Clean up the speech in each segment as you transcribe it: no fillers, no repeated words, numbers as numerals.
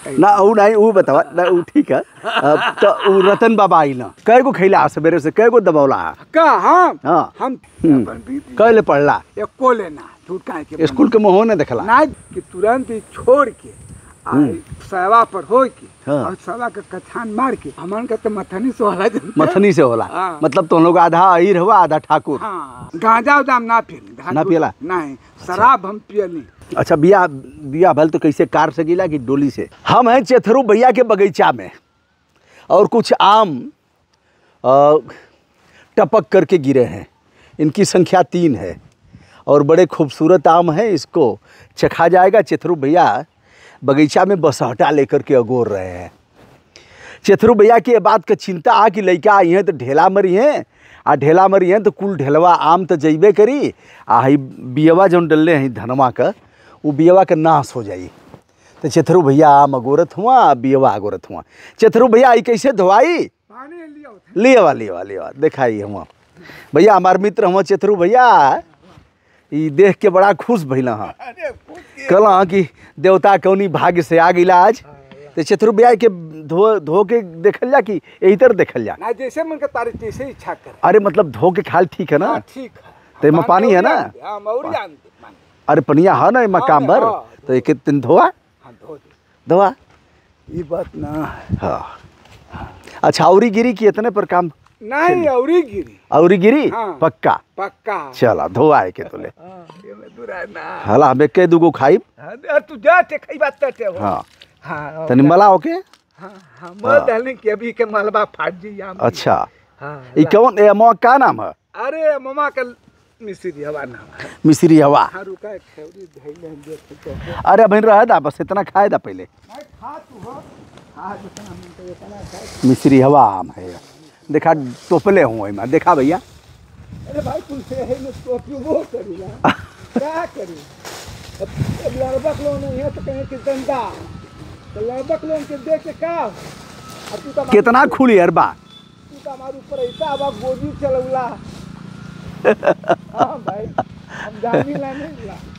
ना ऊ नहीं ऊ बतावा ना ऊ ठीक है। तो ऊ रतन बाबा आई ना कै गो खैला सवेरे से कै गो दबौला का हम कैले पढ़ला एको लेना झूठ काहे के स्कूल के मोह ने देखला ना कि तुरंत ही छोड़ के सेवा पर हो के और सेवा के कछान मार के हमन के तो मथनी से होला मथनी से होला मतलब तुम लोग आधा अहीर हुआ आधा ठाकुर। हाँ गांजा उदाम ना पियली ना पियला नहीं शराब हम पियली। अच्छा बिया भल तो कैसे कार से गिला कि डोली से? हम हैं चेथरू भैया के बगीचा में और कुछ आम टपक करके गिरे हैं। इनकी संख्या 3 है और बड़े खूबसूरत आम हैं। इसको चखा जाएगा। चेथरू भैया बगीचा में बसहटा लेकर के अगोर रहे हैं। चेथरू भैया की ये बात का चिंता आ कि लड़का आई हैं तो ढेला मरी हैं आ ढेला मरी हैं तो कुल ढेलवा आम तो जइबे करी आ ही बियवा जौन डलले हैं धनमा का वो बियवा के नाश हो जाई। तो चेथरू भैया आम अगोरत हुआ बियवा अगोरत हुआ। चेथरू भैया आई कैसे धोवाई लियवा दिखाई हुआ भैया हमार मित्र हुआ चेथरू भैया ये देख के बड़ा खुश भैल हाँ कहला कि देवता कौनी भाग्य से आ गई आज। तो चेथरू भैया के धो के देखल जा कि यही तरह देखल जा ना जैसे मन का तारीफ तैसे इच्छा कर। अरे मतलब धो के खाल ठीक है ना? ठीक है तो इमा पानी है ना? अरे पनिया है ना इमा काम भर तो एक दिन धोआ धोआ ये बात ना। हाँ अच्छा औरी गिरी की इतने पर काम नहीं औरी गिरी पक्का चला धोआ है के तोले हला हमें के दुगो खाई तू जा ते खाई बात ते हो। हाँ तनी मला होके हां मल डालने के अभी के मलबा फाट जी आम। अच्छा ये कौन ए मो का नाम है? अरे ममा का मिस्री हवा नाम है। मिस्री हवा हां रुका खेवरी धइले देख। अरे अभी रह दा बस इतना खाए दा पहले खा तू हो हां जितना मन तो इतना खाए। मिस्री हवा आम है देखा टोपले हुए मैं देखा भैया। अरे भाई तुम से है न टोपी वो करूंगा क्या करूं अब लड़बक लोग नहीं है तो कहीं कि धंधा तो लड़बक लोग के देख के का अब तू तो कितना खुली अरबा तू तो हमारे ऊपर ऐसा अब गोदी चलौला। हां भाई हम जानी ला नहीं ला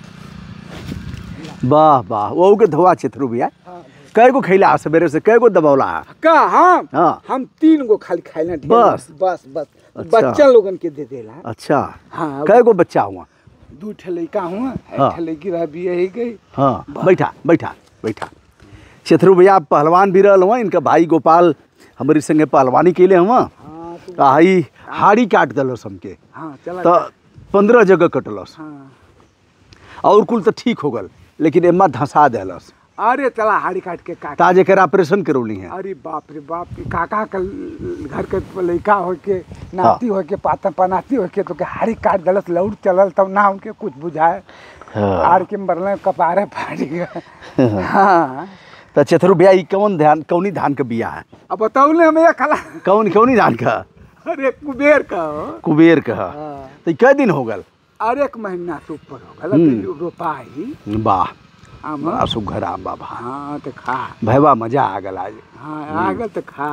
वाह वाह वो के धोआ चेथरू भैया कै गो खैला सवेरे से कै गो दबौला का हम 3 गो खाली खाइला बस अच्छा। बच्चा लोगन के दे देला। अच्छा हाँ कै गो बच्चा हुआ? 2 लड़का हुआ एक लड़की रह भी यही गई। हाँ बैठा चेथरू भैया पहलवान भी रहल हुआ। इनका भाई गोपाल हमारी संगे पहलवानी के लिए हुआ आई हाड़ी काट दलस हमके तो 15 जगह कटलस और कुल तो ठीक हो गल लेकिन एमा धंसा देलस। अरे चला हाड़ी काट के काका ताजे के ऑपरेशन करौली है। अरे बाप रे बाप काका का घर के लड़का हो के नाती हो के पाता पनाती हो के तो के हाड़ी काट दलस लौट चलल तब ना उनके कुछ बुझाए आर के मरले कपारे फाड़ गया। हाँ तो चेथरू भैया कौनी धान का बिया है? अब बताओ ने हमें खला कौनी धान का? अरे कुबेर का तो कै दिन हो गल? अरे 1 महीना से ऊपर हो गल रोपाई। वाह बड़ा सुघर आम बाबा। हाँ तो खा भैया मजा आ गल आज। हाँ आ गल तो खा।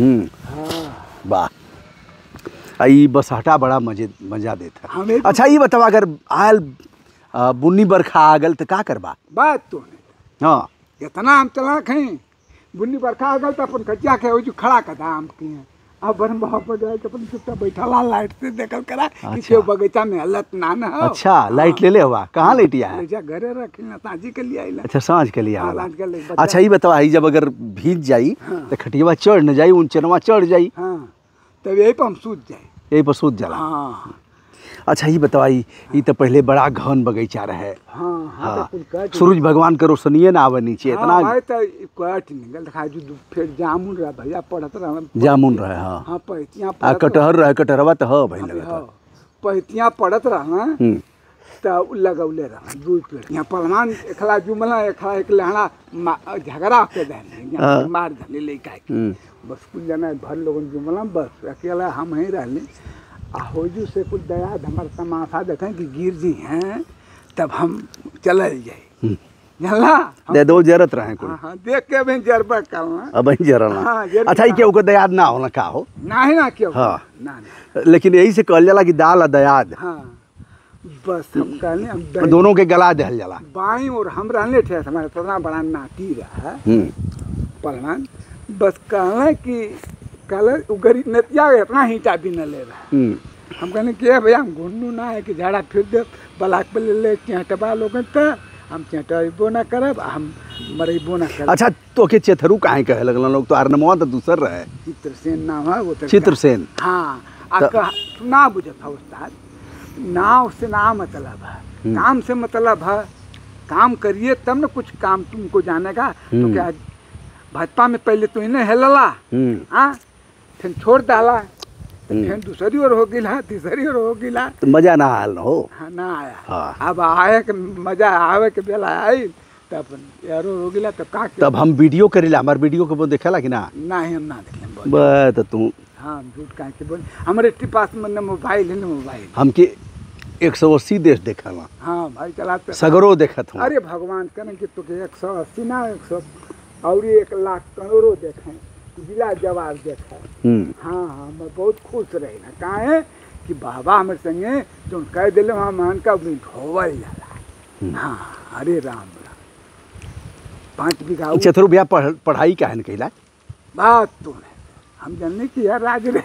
वाह ई बसहटा बड़ा मजा देता। अच्छा ये बतावा अगर आयल बुन्नी बरखा आ गल तो का करबा? बात तो नहीं। हाँ इतना आम चला खाई बुन्नी बरखा आ गल तो अपन कच्चा के वो जो खड़ा कर आम की अब बरम भाव पर जाए अपन चुपचाप बैठा ला लाइट से देखल करा कि बगीचा में हलत ना ना हो। अच्छा लाइट ले हुआ कहाँ लेटिया है? घरे रखी ताजी के लिए आइला। अच्छा सांझ के लिए आला। अच्छा ये बतावा जब अगर भीज जाई तो खटिया चढ़ न जाई ऊंचनवा चढ़ जाई तब यही पर हम सूझ जाए यही पर सूझ जाला। अच्छा ये बतावाई ये तो पहले बड़ा घन बगीचा रहे। सूरज भगवान के रोशनीय ना आवे नीचे इतना कट निकल फिर जामुन रहा भैया पढ़त रहा जामुन रहे। हाँ पैतियाँ कटहर रहे कटहरवा तो ह भाई लगा पैतियाँ पढ़त रहा तो लगौले रहा 2 पेड़ यहाँ पलमान एकला जुमला एकला एक लहड़ा झगड़ा के दे मार धले लेका बस कुछ जना भर लोगन जुमला बस अकेला हम ही रहले होजू से कुछ दया हमारे तमाशा देखें कि गिर जी हैं तब हम चल जाए जानला दे दो जरत रहे कुल। हाँ देख के अभी जरबा करना अब जरना। अच्छा ये केहू के दयाद ना होला का हो? ना ही ना क्यों हाँ ना लेकिन यही से कहल जाला कि दाल दयाद। हाँ बस हम कहने हम दोनों के गला दहल जाला। बाई और हम रहने थे हमारा इतना बड़ा नाती रहा पहलवान, बस कहना कि कल गरीब नतिया इतना ही चाबी न ले रहा। हम कहने कि भैया हम घूमू ना है कि झाड़ा फिर दे बलाक पे ले चेटबा लोग हम चेटबो ना करब हम मरेबो ना करब। अच्छा तो के चेथरू काहे कहे लगल लोग? तो आरनमवा तो दूसर रहे। चित्रसेन नाम है वो तो। चित्रसेन, हाँ तू ना बुझत था उस्ताद, नाव से ना मतलब है, काम से मतलब है। काम करिए तब न कुछ काम तुमको जानेगा। तो क्या भाजपा में पहले तो इन्हें हेलला, हाँ फिर छोड़ डाला, फिर दूसरी ओर हो गिला, तीसरी ओर हो गिला, तो मजा ना आयल न हो। हाँ ना आया। हाँ। अब आए के मजा आवे के बेला आई तब यारो हो गिला तो का तब हम वीडियो करेला, हमार वीडियो को देखेला कि ना? नहीं हम ना देखें। बस तो तू हाँ झूठ काहे के बोल, हमारे पास में न मोबाइल है न मोबाइल। हमके 180 देश देखला। हाँ भाई चलाते सगरो देखत हूँ। अरे भगवान करें कि तो 180 ना 100 और 1 लाख करोड़ों देखें, जिला जवाब देखा। हाँ हाँ मैं बहुत खुश रही ना काहे कि बाबा हमारे संगे जो कह दिले वहाँ मान का ढोवल जाला। हाँ अरे राम राम 5 बीघा चतुर भैया पढ़ाई काहे न कैला? बात तो नहीं हम जानने की यार राज रे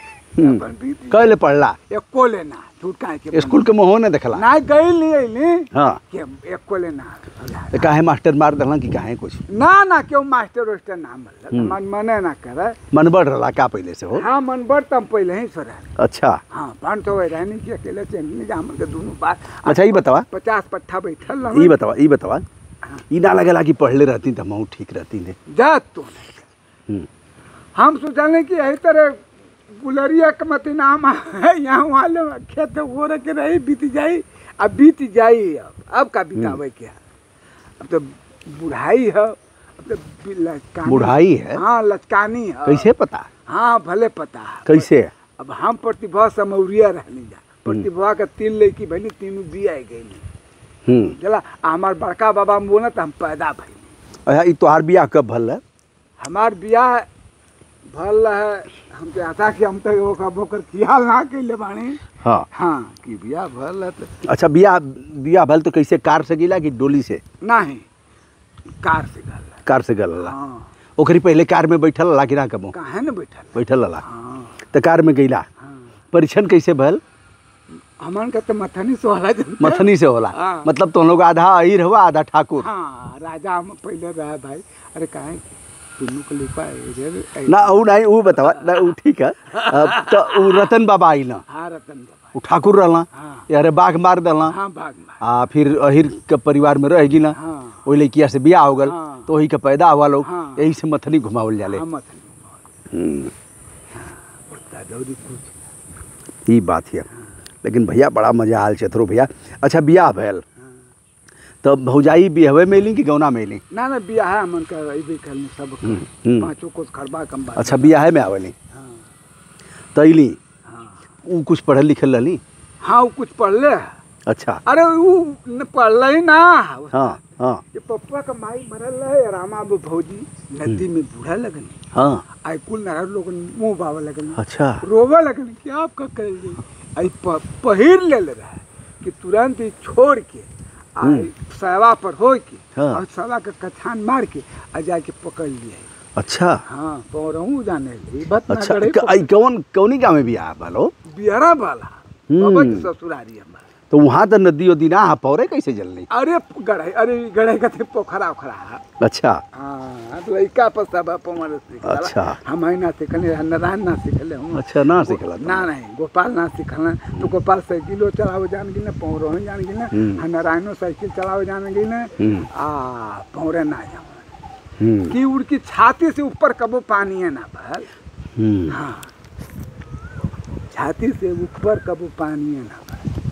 कहले पढ़ला एको लेना झूठ काहे के स्कूल के मोह ने देखला ना गई नहीं हाँ कि एको लेना तो काहे मास्टर मार दहला कि काहे कुछ ना क्यों मास्टर वास्टर ना मतलब मने ना करे मन बढ़ रहा का पहले से हो। हाँ मन बढ़ तम पहले ही सर। अच्छा हाँ पान तो वही रहने की अकेले चलने जा हम के दोनों बात। अच्छा ये बतावा 50 पट्ठा बैठल रहा। ये बतावा ये ना लगेला कि पढ़ले रहती तो हम ठीक रहती ने जा तो नहीं हम सोचने की यही तरह गुलरिया का मत नाम है यहाँ वाले खेत हो रखे रही बीत जाई अब बीत जाई अब का बितावे क्या अब तो बुढ़ाई है अब तो बुढ़ाई है। हाँ लचकानी है कैसे पता? हाँ भले पता है कैसे। अब हम प्रतिभा समौरिया रहने जा प्रतिभा का 3 लड़की भैली 3 बिया गई चला हमार बड़का बाबा बोला तो हम पैदा भैली। अच्छा तोहार बियाह कब भल है? हमार बियाह भल है हम चाहता कि हम तो ओकर ख्याल ना कैले बानी। हाँ हाँ कि बियाह भल है तो। अच्छा बियाह भल तो कैसे कार से गिला कि डोली से? नहीं कार से गल। कार से गल। हाँ ओकरी पहले कार में बैठल ला कि ना कबो? काहे न बैठल ला। हाँ तो कार में गईला। हाँ परीक्षण कैसे भल? हमन का तो मथनी से होला। मथनी से होला। हाँ। मतलब तुम लोग आधा अहीर हुआ आधा ठाकुर। हाँ राजा हम पहले रहा भाई। अरे काहे तुम को लिखा है ना वो नहीं वो बतावा ना वो ठीक है। तो वो रतन बाबा आई ना। हाँ रतन बाबा वो ठाकुर रहला। हाँ यारे बाघ मार दला। हाँ बाघ मार फिर अहीर के परिवार में रहेगी ना। हाँ वही लड़किया से बियाह हो गल। हाँ। तो वही का पैदा हुआ लोग। हाँ। यही से मथनी घुमावल जाले। हाँ मथनी ये बात है। लेकिन भैया बड़ा मजा आल चतुरो भैया। अच्छा बियाह भैल तो भौजाई बिहवे में ली कि गौना में ली? ना बियाह है मन का करने सब 5 कोस खरबा कम बात। अच्छा बियाह में आवेली तैली वो कुछ पढ़ल लिखल रही? हाँ वो कुछ पढ़ ले। अच्छा अरे वो पढ़ ही ना। हाँ हाँ ये पप्पा का माई मरल है रामा भौजी नदी में बूढ़ा लगन। हाँ आई कुल नहर लोग मुँह बाबा लगन। अच्छा रोवा लगन कि आपका कर आई पहिर ले रहा है कि तुरंत ही छोड़ के सवा पर हो के हाँ। और सवा का कछान मार के आ जाके पकड़ लिया। अच्छा हाँ पौरहूँ जाने ली अच्छा कौनी गाँव में बियाह भलो? बिहरा वाला बाबा की ससुरारी हमारा। तो वहाँ तो नदी उदी ना पौरे कैसे जलनी? अरे गढ़े का थे पोखरा ओखरा। अच्छा हाँ तो लड़का पर सब पमर सीखला। अच्छा हम ना सीखले नारायण ना सीखले हूँ। अच्छा ना सीखला ना नहीं गोपाल ना सीखल। तो गोपाल साइकिलो चलावे जान गी ना पौरो जान गी ना नारायणो साइकिल चलावे जान गी ना पौरे ना जाओ कि उनकी छाती से ऊपर कबो पानी है ना भल। हाँ छाती से ऊपर कबो पानी है ना।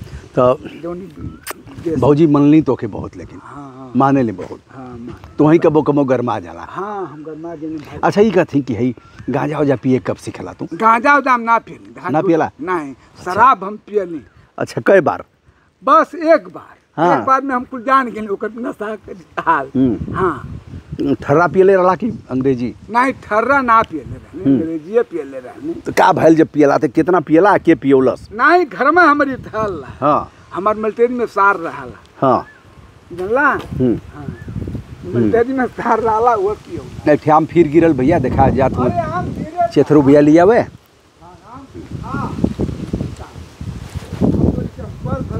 तो भौजी मनली तो के बहुत लेकिन हाँ माने ले बहुत। हाँ तो वहीं कबो कबो गरमा जाला। हाँ हम गरमा देने। अच्छा ये कहती कि हई गांजा उजा पिए कब सिखला तू? गांजा उजा ना पियली। ना पियला? नहीं शराब हम पियली। अच्छा कई बार? बस एक बार। हाँ। एक बार में हम कुल जान गए ओकर नशा हाल। हाँ ठर्रा पियले रहा कि अंग्रेजी? नहीं ठर्रा ना पियले रहने अंग्रेजी पियले रहने। तो का भैल जब पियला तो कितना पियला के पियोलस? नहीं घर में हमारी थल। हाँ हमार मल्टेरी में सार रहा हाँ जानला। हाँ मल्टेरी में सार रहा वो पियो एक आम फिर गिरल भैया देखा जात अरे में आम धीरे चेथरू भैया लिया वे आम हाँ चंपल भर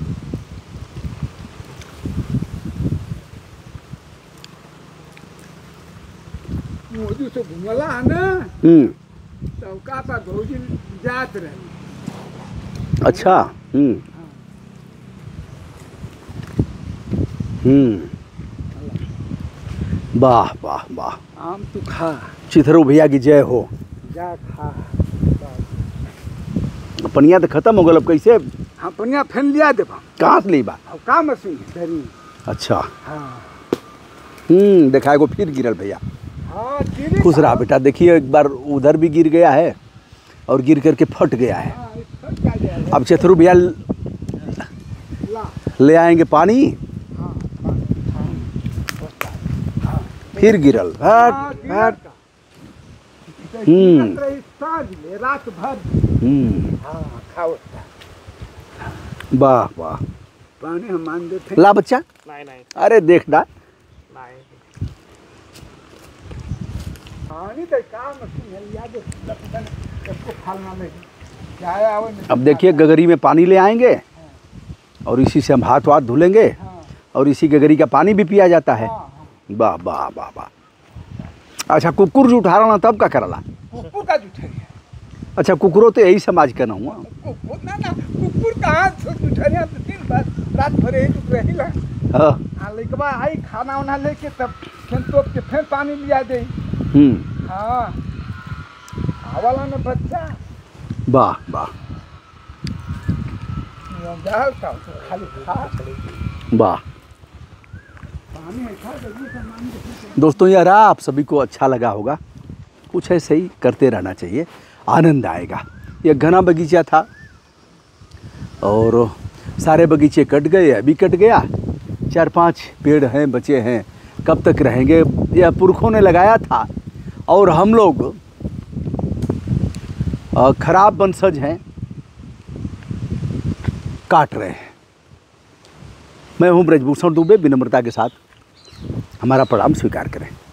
मोदी से घुमला है ना तो का पर भौजी जात रहे। अच्छा वाह वाह वाह आम तू खा चिथरू भैया की जय हो। जा खा पनिया तो खत्म हो गल अब कैसे हाँ पनिया फेन लिया देबा कहाँ से ली बा अब का मशीन है धरी। अच्छा हाँ देखा को फिर गिरल भैया। हाँ धीरे खुश रहा बेटा। देखिए एक बार उधर भी गिर गया है और गिर करके फट गया है। हाँ, इस फट का जाएगा। अब चतुर भैया ला ले आएंगे पानी हाँ फिर गिरल हट हट साँझ में रात भर हाँ खाओ वाह वाह पानी हम मान देते ला बच्चा नहीं अरे देखना पानी तो काम मशीन है याद इसको फालना नहीं क्या आवे नहीं। अब देखिए गगरी में पानी ले आएंगे और इसी से हम हाथ वाथ धुलेंगे हाँ और इसी गगरी का पानी भी पिया जाता है। हाँ वाह वाह वाह वाह। अच्छा कुकुर जो उठा रहा तब का करला। कुकुर का जुठे है अच्छा कुकुरो तो यही समाज का ना हुआ। कुकुर ना कुकुर कहाँ से जुठे है दिन भर रात भर यही टुक रही ला। हाँ हाँ लेके आई खाना वाना लेके तब फिर तो के फिर पानी लिया दे। हाँ आवाला में बच्चा वाह वाह जाल का खाली खा वाह। पानी ऐसा जल्दी से मान दे। दोस्तों यार आप सभी को अच्छा लगा होगा। कुछ ऐसे ही करते रहना चाहिए आनंद आएगा। यह घना बगीचा था और सारे बगीचे कट गए अभी कट गया 4-5 पेड़ हैं बचे हैं कब तक रहेंगे। यह पुरखों ने लगाया था और हम लोग खराब वंशज हैं काट रहे हैं। मैं हूं ब्रजभूषण दुबे विनम्रता के साथ हमारा प्रणाम स्वीकार करें।